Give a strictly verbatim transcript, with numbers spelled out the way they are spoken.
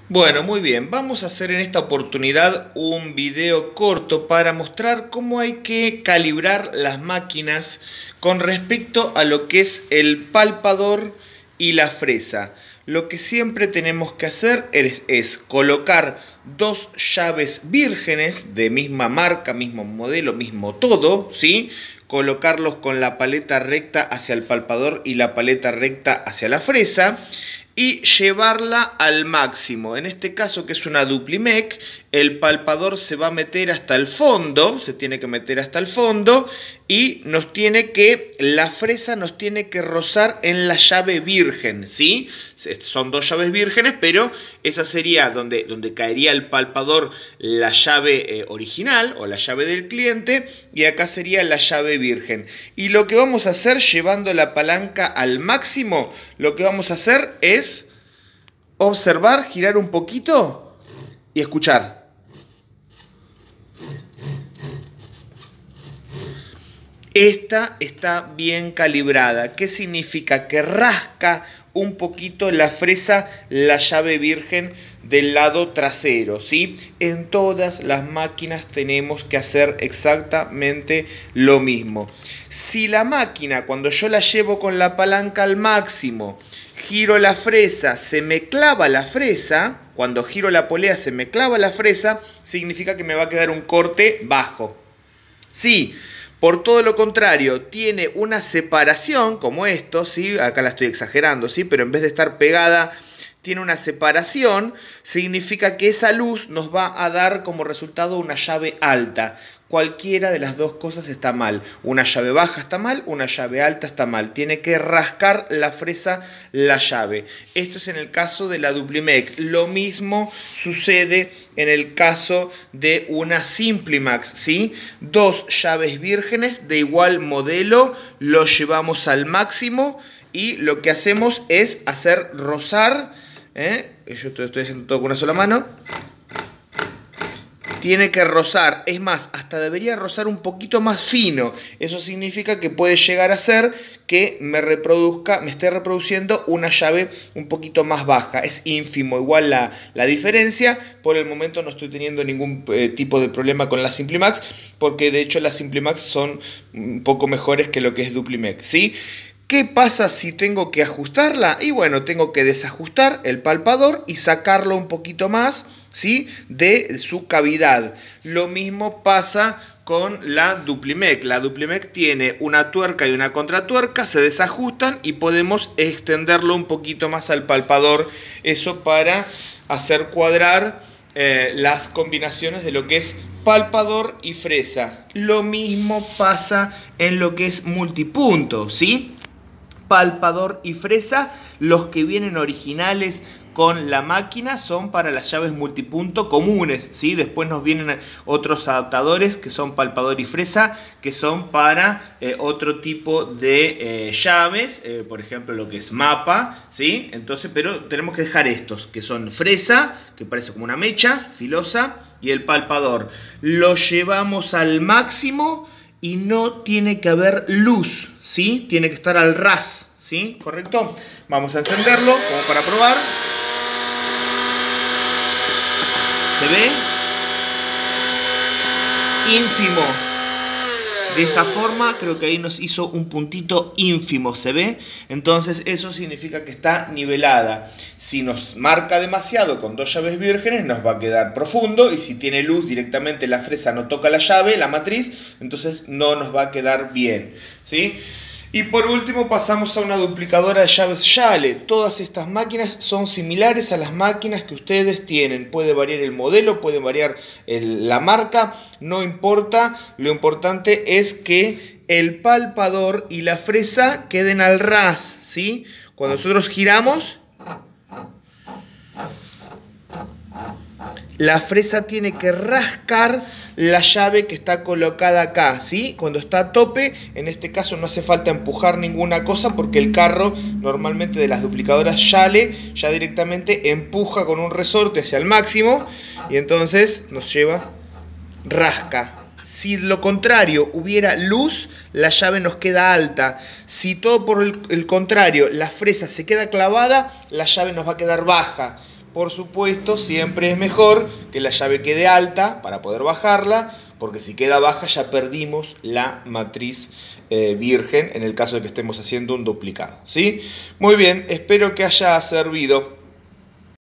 Bueno, muy bien, vamos a hacer en esta oportunidad un video corto para mostrar cómo hay que calibrar las máquinas con respecto a lo que es el palpador y la fresa. Lo que siempre tenemos que hacer es, es colocar dos llaves vírgenes de misma marca, mismo modelo, mismo todo, ¿sí? Colocarlos con la paleta recta hacia el palpador y la paleta recta hacia la fresa y llevarla al máximo. En este caso, que es una Duplimec, el palpador se va a meter hasta el fondo, se tiene que meter hasta el fondo y nos tiene que, la fresa nos tiene que rozar en la llave virgen, ¿sí? Son dos llaves vírgenes, pero esa sería donde, donde caería el palpador la llave eh, original o la llave del cliente, y acá sería la llave virgen. Y lo que vamos a hacer, llevando la palanca al máximo, lo que vamos a hacer es observar, girar un poquito y escuchar. Esta está bien calibrada. ¿Qué significa? Que rasca un poquito la fresa, la llave virgen del lado trasero, ¿sí? En todas las máquinas tenemos que hacer exactamente lo mismo. Si la máquina, cuando yo la llevo con la palanca al máximo, giro la fresa, se me clava la fresa, cuando giro la polea se me clava la fresa, significa que me va a quedar un corte bajo. Sí. Por todo lo contrario, tiene una separación, como esto, ¿sí? Acá la estoy exagerando, ¿sí? Pero en vez de estar pegada, tiene una separación, significa que esa luz nos va a dar como resultado una llave alta. Cualquiera de las dos cosas está mal. Una llave baja está mal, una llave alta está mal. Tiene que rascar la fresa la llave. Esto es en el caso de la Duplimec. Lo mismo sucede en el caso de una Simplimax, ¿sí? Dos llaves vírgenes de igual modelo, lo llevamos al máximo y lo que hacemos es hacer rozar, ¿eh? Yo estoy haciendo todo con una sola mano. Tiene que rozar, es más, hasta debería rozar un poquito más fino. Eso significa que puede llegar a ser que me reproduzca, me esté reproduciendo una llave un poquito más baja. Es ínfimo, igual la, la diferencia. Por el momento no estoy teniendo ningún eh, tipo de problema con la Simplimax, porque de hecho las Simplimax son un poco mejores que lo que es Duplimec, ¿sí? ¿Qué pasa si tengo que ajustarla? Y bueno, tengo que desajustar el palpador y sacarlo un poquito más, ¿sí? De su cavidad. Lo mismo pasa con la Duplimec. La Duplimec tiene una tuerca y una contratuerca, se desajustan y podemos extenderlo un poquito más al palpador. Eso para hacer cuadrar eh, las combinaciones de lo que es palpador y fresa. Lo mismo pasa en lo que es multipunto, ¿sí? Palpador y fresa, los que vienen originales con la máquina son para las llaves multipunto comunes, ¿sí? Después nos vienen otros adaptadores que son palpador y fresa, que son para eh, otro tipo de eh, llaves, eh, por ejemplo lo que es mapa, ¿sí? Entonces, pero tenemos que dejar estos, que son fresa, que parece como una mecha filosa, y el palpador. Lo llevamos al máximo y no tiene que haber luz, ¿sí? Tiene que estar al ras, ¿sí? ¿Correcto? Vamos a encenderlo como para probar. ¿Se ve? Ínfimo. De esta forma creo que ahí nos hizo un puntito ínfimo, ¿se ve? Entonces eso significa que está nivelada. Si nos marca demasiado con dos llaves vírgenes nos va a quedar profundo, y si tiene luz directamente la fresa no toca la llave, la matriz, entonces no nos va a quedar bien, ¿sí? Y por último pasamos a una duplicadora de llaves Yale. Todas estas máquinas son similares a las máquinas que ustedes tienen. Puede variar el modelo, puede variar el, la marca, no importa. Lo importante es que el palpador y la fresa queden al ras, ¿sí? Cuando nosotros giramos, la fresa tiene que rascar la llave que está colocada acá, ¿sí? Cuando está a tope, en este caso no hace falta empujar ninguna cosa, porque el carro normalmente de las duplicadoras Yale ya directamente empuja con un resorte hacia el máximo y entonces nos lleva, rasca. Si lo contrario hubiera luz, la llave nos queda alta. Si todo por el, el contrario, la fresa se queda clavada, la llave nos va a quedar baja. Por supuesto, siempre es mejor que la llave quede alta para poder bajarla, porque si queda baja ya perdimos la matriz eh, virgen en el caso de que estemos haciendo un duplicado, ¿sí? Muy bien, espero que haya servido.